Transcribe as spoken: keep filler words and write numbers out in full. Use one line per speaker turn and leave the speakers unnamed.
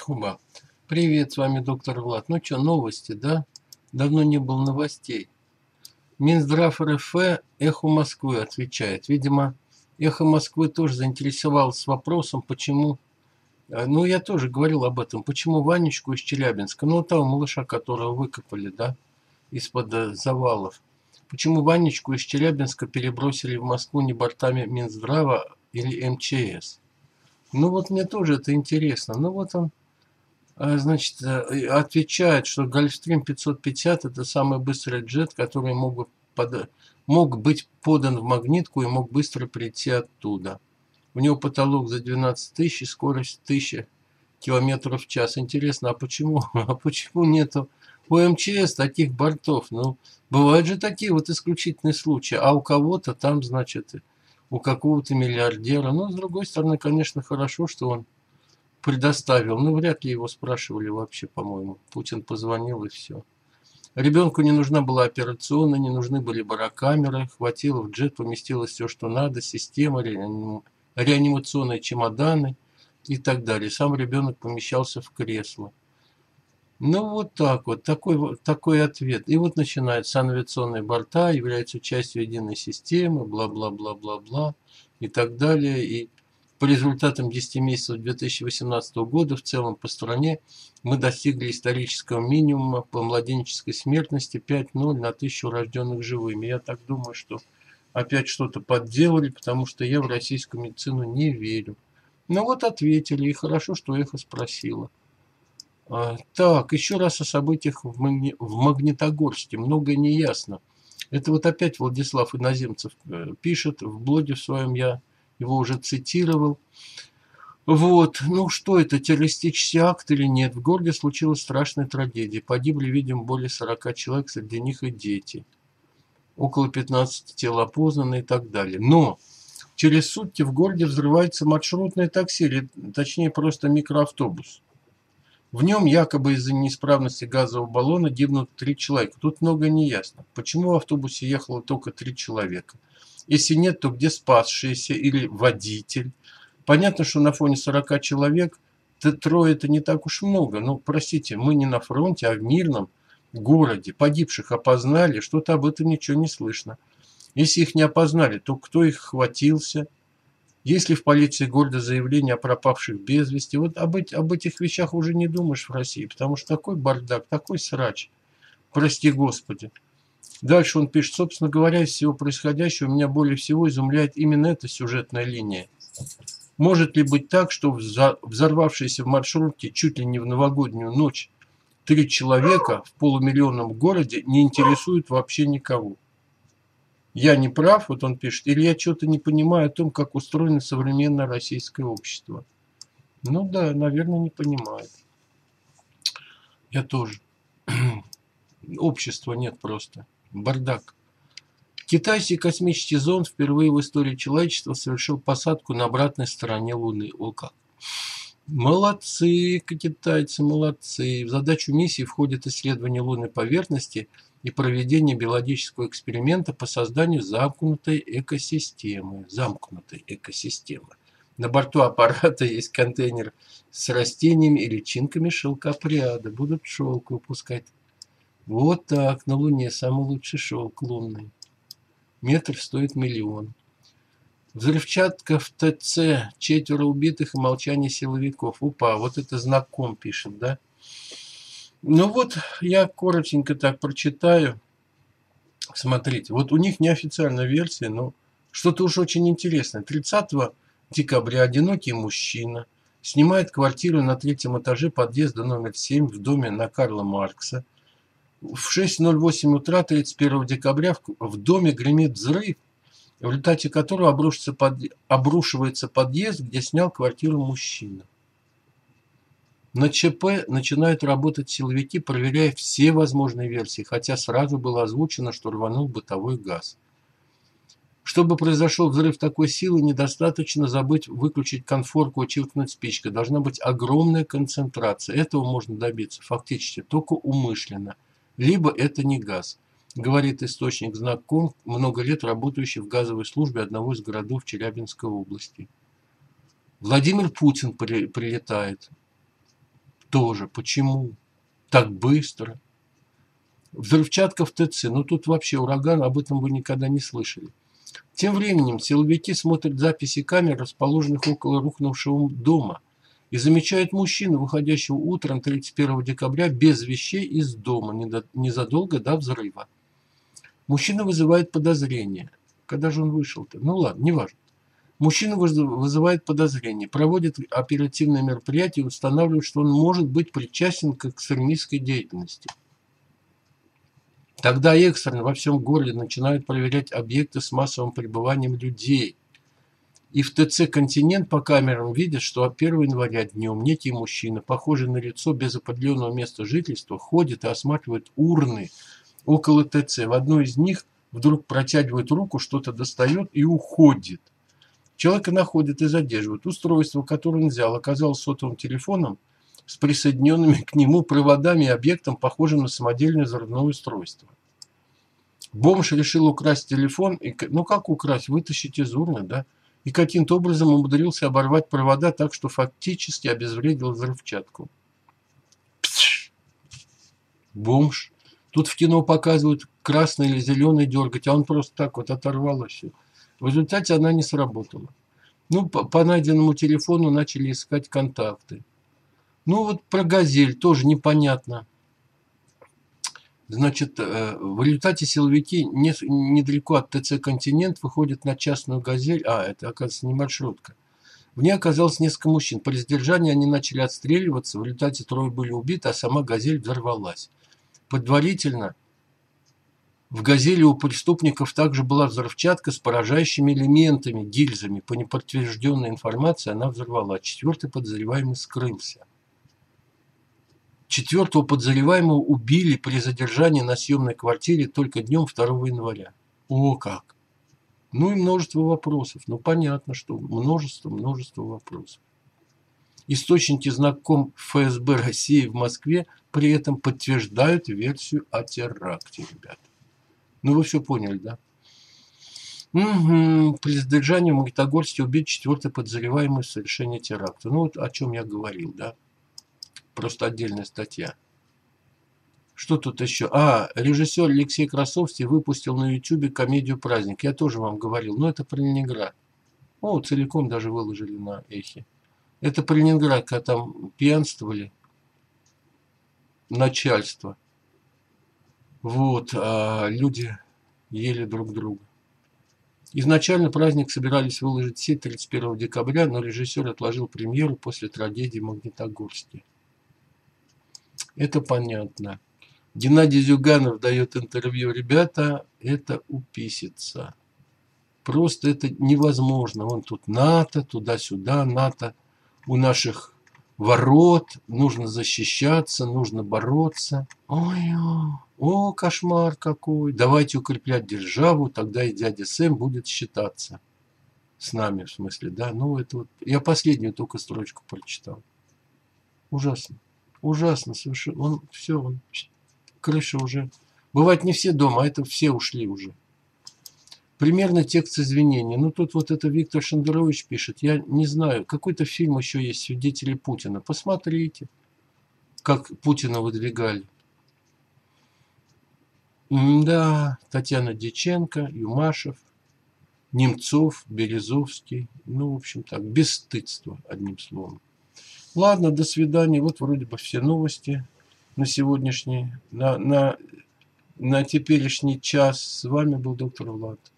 Хуба. Привет, с вами доктор Влад. Ну что, новости, да? Давно не было новостей. Минздрав РФ «Эхо Москвы» отвечает. Видимо, «Эхо Москвы» тоже заинтересовалось вопросом, почему... а, Ну, я тоже говорил об этом. Почему Ванечку из Челябинска, ну, того малыша, которого выкопали, да, из-под э, завалов. Почему Ванечку из Челябинска перебросили в Москву не бортами Минздрава или МЧС? Ну, вот мне тоже это интересно. Ну, вот он... А, Значит, э, отвечает, что Гольфстрим пятьсот пятьдесят – это самый быстрый джет, который мог, бы пода- мог быть подан в магнитку и мог быстро прийти оттуда. У него потолок за двенадцать тысяч и скорость тысяча километров в час. Интересно, а почему, а почему нету у МЧС таких бортов? Ну, бывают же такие вот исключительные случаи. А у кого-то там, значит, у какого-то миллиардера. Но, с другой стороны, конечно, хорошо, что он предоставил. Ну, вряд ли его спрашивали вообще, по-моему. Путин позвонил и все. Ребенку не нужна была операционная, не нужны были барокамеры. Хватило в джет, поместилось все, что надо. Система, реаним... реанимационные чемоданы и так далее. Сам ребенок помещался в кресло. Ну, вот так вот. Такой, такой ответ. И вот начинается. Авиационные борта являются частью единой системы, бла-бла-бла-бла-бла и так далее. И по результатам десяти месяцев две тысячи восемнадцатого года в целом по стране мы достигли исторического минимума по младенческой смертности пять ноль на тысячу рожденных живыми. Я так думаю, что опять что-то подделали, потому что я в российскую медицину не верю. Ну вот ответили, и хорошо, что Эхо спросила. А, так, еще раз о событиях в, Магни... в Магнитогорске. Многое не ясно. Это вот опять Владислав Иноземцев э, пишет в блоге в своем, я его уже цитировал. Вот, ну что это, террористический акт или нет? В городе случилась страшная трагедия. Погибли, видимо, более сорока человек, среди них и дети. Около пятнадцати тел опознаны и так далее. Но через сутки в городе взрывается маршрутное такси, или точнее просто микроавтобус. В нем якобы из-за неисправности газового баллона гибнут три человека. Тут многое не ясно. Почему в автобусе ехало только три человека? Если нет, то где спасшиеся или водитель? Понятно, что на фоне сорока человек трое это не так уж много. Но, простите, мы не на фронте, а в мирном городе. Погибших опознали, что-то об этом ничего не слышно. Если их не опознали, то кто их хватился? Есть ли в полиции города заявление о пропавших без вести? Вот об, эти, об этих вещах уже не думаешь в России, потому что такой бардак, такой срач. Прости Господи. Дальше он пишет, собственно говоря, из всего происходящего меня более всего изумляет именно эта сюжетная линия. Может ли быть так, что взорвавшиеся в маршрутке чуть ли не в новогоднюю ночь три человека в полумиллионном городе не интересуют вообще никого? Я не прав, вот он пишет, или я что-то не понимаю о том, как устроено современное российское общество. Ну да, наверное, не понимает. Я тоже. Общества нет просто. Бардак. Китайский космический зонд впервые в истории человечества совершил посадку на обратной стороне Луны. О как. Молодцы, китайцы, молодцы. В задачу миссии входит исследование лунной поверхности и проведение биологического эксперимента по созданию замкнутой экосистемы. Замкнутой экосистемы. На борту аппарата есть контейнер с растениями и личинками шелкопряда. Будут шелк выпускать. Вот так, на Луне самый лучший шелк лунный. Метр стоит миллион. Взрывчатка в ТЦ, четверо убитых и молчание силовиков. Упа, вот это знаком пишет, да? Ну вот, я коротенько так прочитаю. Смотрите, вот у них неофициальная версия, но что-то уж очень интересное. тридцатого декабря одинокий мужчина снимает квартиру на третьем этаже подъезда номер семь в доме на Карла Маркса. В шесть ноль восемь утра тридцать первого декабря в доме гремит взрыв, в результате которого обрушивается, под... обрушивается подъезд, где снял квартиру мужчина. На ЧП начинают работать силовики, проверяя все возможные версии, хотя сразу было озвучено, что рванул бытовой газ. Чтобы произошел взрыв такой силы, недостаточно забыть выключить конфорку и чиркнуть спичкой. Должна быть огромная концентрация. Этого можно добиться фактически только умышленно. Либо это не газ. Говорит источник знаком, много лет работающий в газовой службе одного из городов Челябинской области. Владимир Путин при, прилетает. тоже. Почему? Так быстро. Взрывчатка в ТЦ. Ну тут вообще ураган, об этом вы никогда не слышали. Тем временем силовики смотрят записи камер, расположенных около рухнувшего дома, и замечают мужчину, выходящего утром тридцать первого декабря без вещей из дома, незадолго до взрыва. Мужчина вызывает подозрение. Когда же он вышел-то? Ну ладно, неважно. Мужчина вызывает подозрение, проводит оперативное мероприятие и устанавливает, что он может быть причастен к экстремистской деятельности. Тогда экстренно во всем городе начинают проверять объекты с массовым пребыванием людей. И в ТЦ «Континент» по камерам видят, что первого января днем некий мужчина, похожий на лицо без определенного места жительства, ходит и осматривает урны около ТЦ. В одной из них вдруг протягивает руку, что-то достает и уходит. Человека находят и задерживают. Устройство, которое он взял, оказалось сотовым телефоном с присоединенными к нему проводами и объектом, похожим на самодельное взрывное устройство. Бомж решил украсть телефон. И, ну как украсть? Вытащить из урны, да? И каким-то образом умудрился оборвать провода так, что фактически обезвредил взрывчатку. Пш! Бомж. Тут в кино показывают красный или зеленый дергать, а он просто так вот оторвал все. В результате она не сработала. Ну, по, по найденному телефону начали искать контакты. Ну, вот про «Газель» тоже непонятно. Значит, в результате силовики не, недалеко от ТЦ «Континент» выходят на частную «Газель». А, это, оказывается, не маршрутка. В ней оказалось несколько мужчин. При задержании они начали отстреливаться. В результате трое были убиты, а сама «Газель» взорвалась. Предварительно в «Газели» у преступников также была взрывчатка с поражающими элементами, гильзами. По неподтвержденной информации она взорвала. Четвертый подозреваемый скрылся. Четвертого подозреваемого убили при задержании на съемной квартире только днем второго января. О как! Ну и множество вопросов. Ну понятно, что множество, множество вопросов. Источники знаком ФСБ России в Москве при этом подтверждают версию о теракте, ребята. Ну вы все поняли, да? Угу. При задержании в Магнитогорске убит четвертый подозреваемый в совершении теракта. Ну вот о чем я говорил, да? Просто отдельная статья. Что тут еще? А, режиссер Алексей Красовский выпустил на ютубе комедию «Праздник». Я тоже вам говорил, но это про Ленинград. О, целиком даже выложили на Эхе. Это про Ленинград, когда там пьянствовали начальство. Вот, а люди ели друг друга. Изначально праздник собирались выложить все тридцать первого декабря, но режиссер отложил премьеру после трагедии в Магнитогорске. Это понятно. Геннадий Зюганов дает интервью. Ребята, это уписится. Просто это невозможно. Вон тут НАТО, туда-сюда, НАТО у наших ворот. Нужно защищаться, нужно бороться. Ой, о, кошмар какой. Давайте укреплять державу, тогда и дядя Сэм будет считаться с нами, в смысле, да. Ну, это вот. Я последнюю только строчку прочитал. Ужасно. Ужасно совершенно. Он все, он, крыша уже. Бывает не все дома, а это все ушли уже. Примерно текст извинений. Ну, тут вот это Виктор Шендерович пишет. Я не знаю, какой-то фильм еще есть «Свидетели Путина». Посмотрите, как Путина выдвигали. Да, Татьяна Дьяченко, Юмашев, Немцов, Березовский. Ну, в общем так, бесстыдство, одним словом. Ладно, до свидания. Вот вроде бы все новости на сегодняшний, на, на, на теперешний час. С вами был доктор Влад.